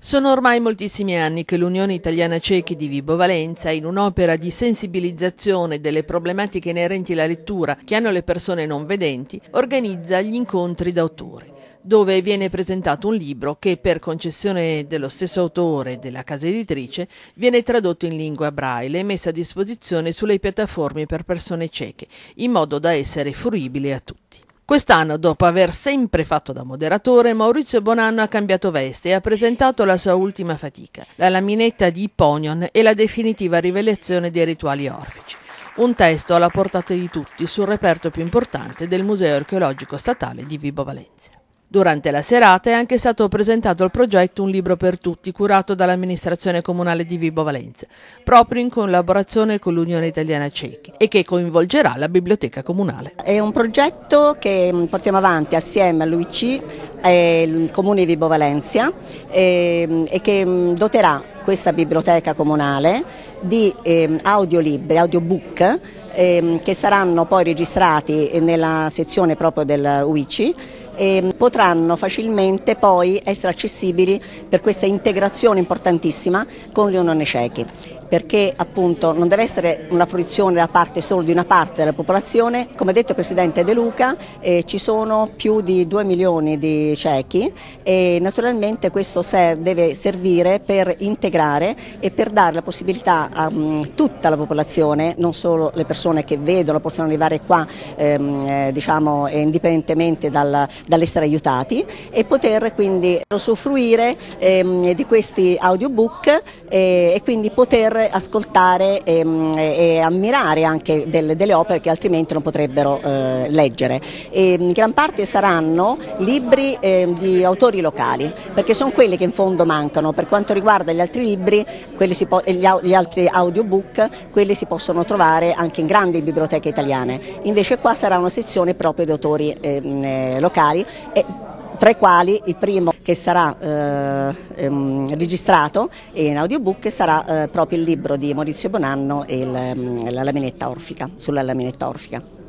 Sono ormai moltissimi anni che l'Unione Italiana Ciechi di Vibo Valentia, in un'opera di sensibilizzazione delle problematiche inerenti alla lettura che hanno le persone non vedenti, organizza gli incontri d'autore, dove viene presentato un libro che, per concessione dello stesso autore e della casa editrice, viene tradotto in lingua braille e messo a disposizione sulle piattaforme per persone cieche, in modo da essere fruibile a tutti. Quest'anno, dopo aver sempre fatto da moderatore, Maurizio Bonanno ha cambiato veste e ha presentato la sua ultima fatica, la laminetta di Hipponion e la definitiva rivelazione dei rituali orfici. Un testo alla portata di tutti sul reperto più importante del Museo Archeologico Statale di Vibo Valentia. Durante la serata è anche stato presentato il progetto Un libro per tutti, curato dall'amministrazione comunale di Vibo Valentia, proprio in collaborazione con l'Unione Italiana Ciechi, e che coinvolgerà la biblioteca comunale. È un progetto che portiamo avanti assieme all'UIC e il Comune di Vibo Valentia e che doterà questa biblioteca comunale di audiolibri, audiobook, che saranno poi registrati nella sezione proprio del UIC e potranno facilmente poi essere accessibili per questa integrazione importantissima con l'Unione Ciechi, perché appunto non deve essere una fruizione da parte solo di una parte della popolazione. Come ha detto il Presidente De Luca, ci sono più di 2 milioni di ciechi e naturalmente questo deve servire per integrare e per dare la possibilità a tutta la popolazione, non solo le persone che vedono, possono arrivare qua diciamo indipendentemente dall'essere aiutati, e poter quindi usufruire di questi audiobook e quindi poter ascoltare e ammirare anche delle opere che altrimenti non potrebbero leggere. In gran parte saranno libri di autori locali, perché sono quelli che in fondo mancano. Per quanto riguarda gli altri libri, gli altri audiobook, quelli si possono trovare anche in grandi biblioteche italiane. Invece qua sarà una sezione proprio di autori locali, tra i quali il primo che sarà registrato in audiobook sarà proprio il libro di Maurizio Bonanno e la laminetta orfica, sulla laminetta orfica.